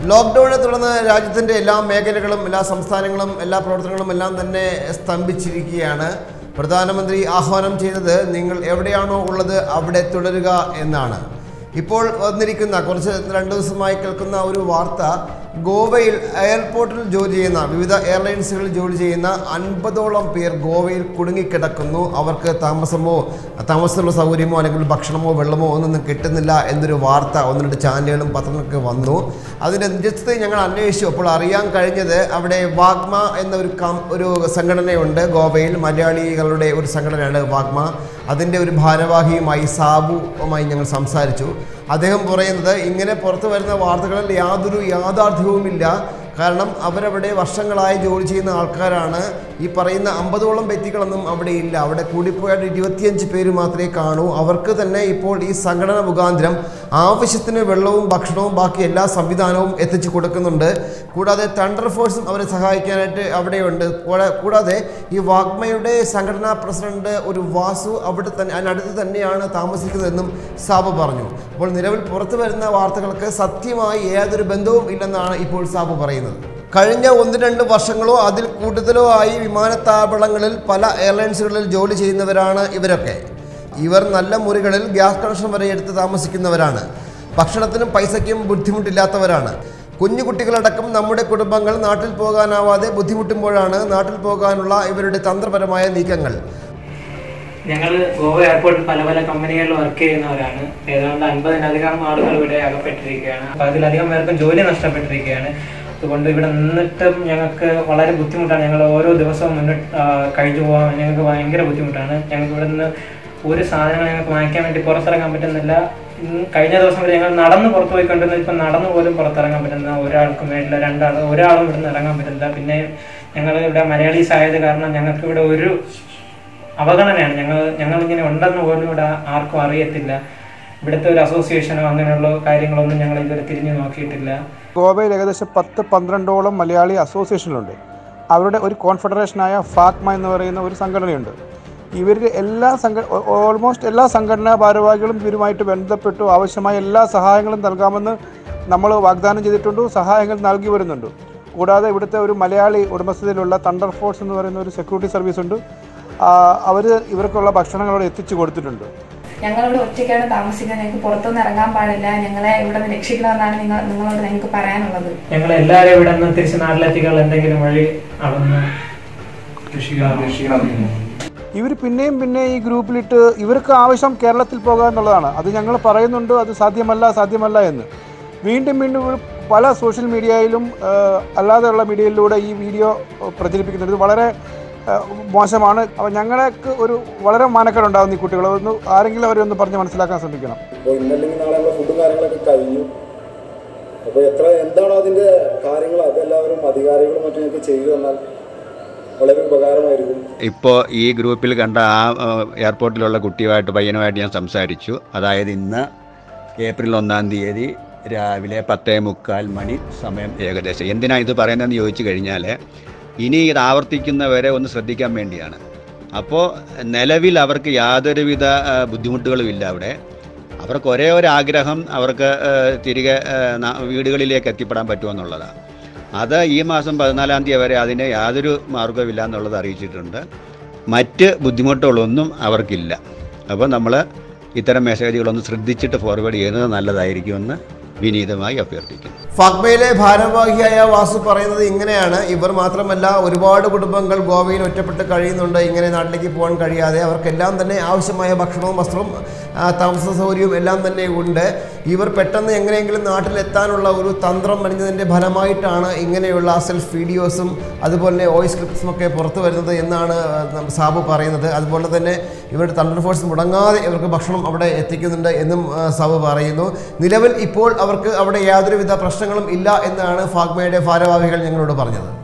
ലോക്ക്ഡൌണിനെ തുടർന്ന് രാജ്യത്തിൻ്റെ എല്ലാ മേഖലകളും എല്ലാ സംസ്ഥാനങ്ങളും എല്ലാ പ്രവർത്തനങ്ങളും എല്ലാം തന്നെ സ്തംഭിച്ചിരിക്കുകയാണ്. പ്രധാനമന്ത്രി ആഹ്വാനം ചെയ്തത് നിങ്ങൾ എവിടെയാണോ ഉള്ളത് അവിടെ തുടരുക എന്നാണ്. ഇപ്പോൾ വന്നിരിക്കുന്ന കുറച്ച് 2 ദിവസമായി കേൾക്കുന്ന ഒരു വാർത്ത, ഗോവയിൽ എയർപോർട്ടിൽ ജോലി ചെയ്യുന്ന വിവിധ എയർലൈൻസുകളിൽ ജോലി ചെയ്യുന്ന 50ഓളം പേർ ഗോവയിൽ കുടുങ്ങിക്കിടക്കുന്നു. അവർക്ക് താമസത്തിനുള്ള സൗകര്യമോ അല്ലെങ്കിൽ ഭക്ഷണമോ വെള്ളമോ ഒന്നും കിട്ടുന്നില്ല എന്നൊരു വാർത്ത 1-2 ചാനലുകളും പത്രങ്ങളൊക്കെ വന്നു. അതിൻ്റെ നിജസ്ഥിതി ഞങ്ങൾ അന്വേഷിച്ചു. അപ്പോൾ അറിയാൻ കഴിഞ്ഞത് അവിടെ വാഗ്മ എന്ന ഒരു സംഘടനയുണ്ട്. ഗോവയിൽ മലയാളികളുടെ ഒരു സംഘടനയാണ് വാഗ്മ. അതിൻ്റെ ഒരു ഭാരവാഹിയുമായി സാബുവുമായി ഞങ്ങൾ സംസാരിച്ചു. അദ്ദേഹം പറയുന്നത് ഇങ്ങനെ പുറത്തു വരുന്ന വാർത്തകളിൽ യാതൊരു യാഥാർത്ഥ്യവുമില്ല. കാരണം അവരവിടെ വർഷങ്ങളായി ജോലി ചെയ്യുന്ന ആൾക്കാരാണ്. ഈ പറയുന്ന 50ഓളം വ്യക്തികളൊന്നും അവിടെ ഇല്ല. അവിടെ കൂടിപ്പോയാൽ 25 പേര് മാത്രമേ കാണൂ. അവർക്ക് തന്നെ ഇപ്പോൾ ഈ സംഘടന മുഖാന്തരം ആവശ്യത്തിന് വെള്ളവും ഭക്ഷണവും ബാക്കി എല്ലാ സംവിധാനവും എത്തിച്ചു കൊടുക്കുന്നുണ്ട്. കൂടാതെ തണ്ടർ ഫോഴ്സും അവരെ സഹായിക്കാനായിട്ട് അവിടെയുണ്ട്. കൂടാതെ ഈ വാഗ്മയുടെ സംഘടനാ പ്രസിഡന്റ് ഒരു വാസു അതിനടുത്ത് തന്നെയാണ് താമസിക്കുന്നതെന്നും സാബു പറഞ്ഞു. അപ്പോൾ നിലവിൽ പുറത്തു വരുന്ന വാർത്തകൾക്ക് സത്യമായി യാതൊരു ബന്ധവും ഇല്ലെന്നാണ് ഇപ്പോൾ സാബു പറയുന്നത്. കഴിഞ്ഞ 1-2 വർഷങ്ങളോ അതിൽ കൂടുതലോ ആയി വിമാനത്താവളങ്ങളിൽ പല എയർലൈൻസുകളിൽ ജോലി ചെയ്യുന്നവരാണ് ഇവരൊക്കെ. ഇവർ നല്ല മുറികളിൽ ഗ്യാസ് കണക്ഷൻ വരെ എടുത്ത് താമസിക്കുന്നവരാണ്. ഭക്ഷണത്തിനും പൈസയ്ക്കും ബുദ്ധിമുട്ടില്ലാത്തവരാണ്. കുഞ്ഞു കുട്ടികളടക്കം നമ്മുടെ കുടുംബങ്ങൾ നാട്ടിൽ പോകാനാവാതെ ബുദ്ധിമുട്ടുമ്പോഴാണ് നാട്ടിൽ പോകാനുള്ള ഇവരുടെ തന്ത്രപരമായ നീക്കങ്ങൾ. ഞങ്ങൾ ഗോവ എയർപോർട്ടിൽ പല കമ്പനികളിൽ വർക്ക് ചെയ്യുന്നവരാണ്. ഏതാണ്ട് 50-ലധികം ആളുകൾ ഇവിടെ അകപ്പെട്ടിരിക്കുകയാണ്. അതിലധികം പേർക്കും ജോലി നഷ്ടപ്പെട്ടിരിക്കുകയാണ്. അതുകൊണ്ട് ഇവിടെ നിന്നിട്ടും ഞങ്ങൾക്ക് വളരെ ബുദ്ധിമുട്ടാണ്. ഞങ്ങൾ ഓരോ ദിവസവും കഴിഞ്ഞു പോകാൻ ഞങ്ങൾക്ക് ഭയങ്കര ബുദ്ധിമുട്ടാണ്. ഞങ്ങൾക്ക് ഇവിടെ നിന്ന് ഒരു സാധനങ്ങൾ ഞങ്ങൾക്ക് വാങ്ങിക്കാൻ വേണ്ടി പുറത്തിറങ്ങാൻ പറ്റുന്നില്ല. കഴിഞ്ഞ ദിവസം വരെ ഞങ്ങൾ നടന്ന് പുറത്തു പോയിക്കൊണ്ടിരുന്നത് ഇപ്പം നടന്നു പോലും പുറത്തിറങ്ങാൻ പറ്റുന്ന ഒരാൾക്കും വേണ്ടില്ല. ഒരാളും ഇവിടെ നിന്ന് ഇറങ്ങാൻ പറ്റുന്നില്ല. പിന്നെ ഞങ്ങൾ ഇവിടെ മലയാളീസ് ആയത് കാരണം ഞങ്ങൾക്ക് ഇവിടെ ഒരു അവഗണനയാണ്. ഞങ്ങളിങ്ങനെ ഉണ്ടെന്ന് പോലും ഇവിടെ ആർക്കും അറിയത്തില്ല. ഇവിടുത്തെ ഒരു അസോസിയേഷനോ അങ്ങനെയുള്ള കാര്യങ്ങളൊന്നും ഞങ്ങൾ ഇതുവരെ തിരിഞ്ഞു നോക്കിയിട്ടില്ല. ഗോവയിൽ ഏകദേശം 10-12ഓളം മലയാളി അസോസിയേഷനുകളുണ്ട്. അവരുടെ ഒരു കോൺഫെഡറേഷനായ ഫാഗ്മ എന്ന് പറയുന്ന ഒരു സംഘടനയുണ്ട്. ഇവരുടെ ഓൾമോസ്റ്റ് എല്ലാ സംഘടനാ ഭാരവാഹികളും ഇവരുമായിട്ട് ബന്ധപ്പെട്ടു ആവശ്യമായ എല്ലാ സഹായങ്ങളും നൽകാമെന്ന് നമ്മൾ വാഗ്ദാനം ചെയ്തിട്ടുണ്ട്. സഹായങ്ങൾ നൽകി വരുന്നുണ്ട്. കൂടാതെ ഇവിടുത്തെ ഒരു മലയാളി ഉടമസ്ഥതയിലുള്ള തണ്ടർ ഫോഴ്സ് എന്ന് പറയുന്ന ഒരു സെക്യൂരിറ്റി സർവീസ് ഉണ്ട്. അവർ ഇവർക്കുള്ള ഭക്ഷണങ്ങളോട് എത്തിച്ചു കൊടുത്തിട്ടുണ്ട്. ഞങ്ങളിവിടെ ഒറ്റയ്ക്കാണ് താമസിക്കുന്നത്. ഞങ്ങൾക്ക് പുറത്തുനിന്ന് ഇറങ്ങാൻ പാടില്ല. ഞങ്ങളെ ഇവിടെ നിന്ന് രക്ഷിക്കണമെന്നാണ് നിങ്ങളോട് ഞങ്ങൾക്ക് പറയാനുള്ളത്. ഞങ്ങൾ എല്ലാവരും ഇവിടെ നിന്ന് തിരിച്ച് നാട്ടിലെത്തിക്കാൻ എന്തെങ്കിലും വഴി ഇവർ പിന്നെയും ഈ ഗ്രൂപ്പിലിട്ട് ഇവർക്ക് ആവശ്യം കേരളത്തിൽ പോകുക എന്നുള്ളതാണ്. അത് ഞങ്ങൾ പറയുന്നുണ്ട് അത് സാധ്യമല്ല എന്ന്. വീണ്ടും പല സോഷ്യൽ മീഡിയയിലും അല്ലാതെയുള്ള മീഡിയയിലൂടെ ഈ വീഡിയോ പ്രചരിപ്പിക്കുന്നത് വളരെ മോശമാണ്. അപ്പോൾ ഞങ്ങൾക്ക് ഒരു വളരെ മാനക്കേടുണ്ടാകുന്ന ഈ കുട്ടികൾ ആരെങ്കിലും അവരൊന്ന് പറഞ്ഞ് മനസ്സിലാക്കാൻ ശ്രമിക്കണം. ഇപ്പോൾ ഇന്നല്ലെങ്കിൽ നാളെ നമ്മുടെ ഫുഡും കാര്യങ്ങളൊക്കെ കഴിഞ്ഞു. അപ്പോൾ എന്താണോ അതിൻ്റെ കാര്യങ്ങൾ അതെല്ലാവരും അധികാരികളും മറ്റും ചെയ്തു തന്നാൽ വളരെ ഉപകാരമായിരിക്കും. ഇപ്പോൾ ഈ ഗ്രൂപ്പിൽ കണ്ട ആ എയർപോർട്ടിലുള്ള പയ്യനുമായിട്ട് ഞാൻ സംസാരിച്ചു. അതായത് ഇന്ന് ഏപ്രിൽ 1-ാം തീയതി രാവിലെ 10:45 മണി സമയം ഏകദേശം. എന്തിനാണ് ഇത് പറയുന്നതെന്ന് ചോദിച്ചു കഴിഞ്ഞാൽ ഇനി ഇത് ആവർത്തിക്കുന്നവരെ ഒന്ന് ശ്രദ്ധിക്കാൻ വേണ്ടിയാണ്. അപ്പോൾ നിലവിൽ അവർക്ക് യാതൊരുവിധ ബുദ്ധിമുട്ടുകളും ഇല്ല. അവർക്ക് ഒരേ ഒരു ആഗ്രഹം അവർക്ക് തിരികെ വീടുകളിലേക്ക് എത്തിപ്പെടാൻ പറ്റുമെന്നുള്ളതാണ്. അത് ഈ മാസം 14-ാം തീയതി വരെ അതിന് യാതൊരു മാർഗ്ഗവുമില്ല എന്നുള്ളത് അറിയിച്ചിട്ടുണ്ട്. മറ്റ് ബുദ്ധിമുട്ടുകളൊന്നും അവർക്കില്ല. അപ്പോൾ നമ്മൾ ഇത്തരം മെസ്സേജുകളൊന്ന് ശ്രദ്ധിച്ചിട്ട് ഫോർവേഡ് ചെയ്യുന്നത് നല്ലതായിരിക്കുമെന്ന് വിനീതമായി അഭ്യർത്ഥിക്കുന്നു. ഫാഗ്മയിലെ ഭാരവാഹിയായ വാസു പറയുന്നത് ഇങ്ങനെയാണ്. ഇവർ മാത്രമല്ല ഒരുപാട് കുടുംബങ്ങൾ ഗോവയിൽ ഒറ്റപ്പെട്ട് കഴിയുന്നുണ്ട്. ഇങ്ങനെ നാട്ടിലേക്ക് പോകാൻ കഴിയാതെ അവർക്കെല്ലാം തന്നെ ആവശ്യമായ ഭക്ഷണവും വസ്ത്രവും താമസ സൗകര്യവും എല്ലാം തന്നെ ഉണ്ട്. ഇവർ പെട്ടെന്ന് എങ്ങനെയെങ്കിലും നാട്ടിലെത്താനുള്ള ഒരു തന്ത്രം മെനഞ്ഞതിൻ്റെ ഫലമായിട്ടാണ് ഇങ്ങനെയുള്ള സെൽഫ് വീഡിയോസും അതുപോലെ വോയിസ് ക്ലിപ്സും ഒക്കെ പുറത്തു വരുന്നത് എന്നാണ് സാബു പറയുന്നത്. അതുപോലെ തന്നെ ഇവരുടെ തണ്ടർ ഫോഴ്സ് മുടങ്ങാതെ ഇവർക്ക് ഭക്ഷണം അവിടെ എത്തിക്കുന്നുണ്ട് എന്നും സാബു പറയുന്നു. നിലവിൽ ഇപ്പോൾ അവർക്ക് അവിടെ യാതൊരുവിധ പ്രശ്നങ്ങളും ഇല്ല എന്നാണ് ഫാഗ്മയുടെ ഭാരവാഹികൾ ഞങ്ങളോട് പറഞ്ഞത്.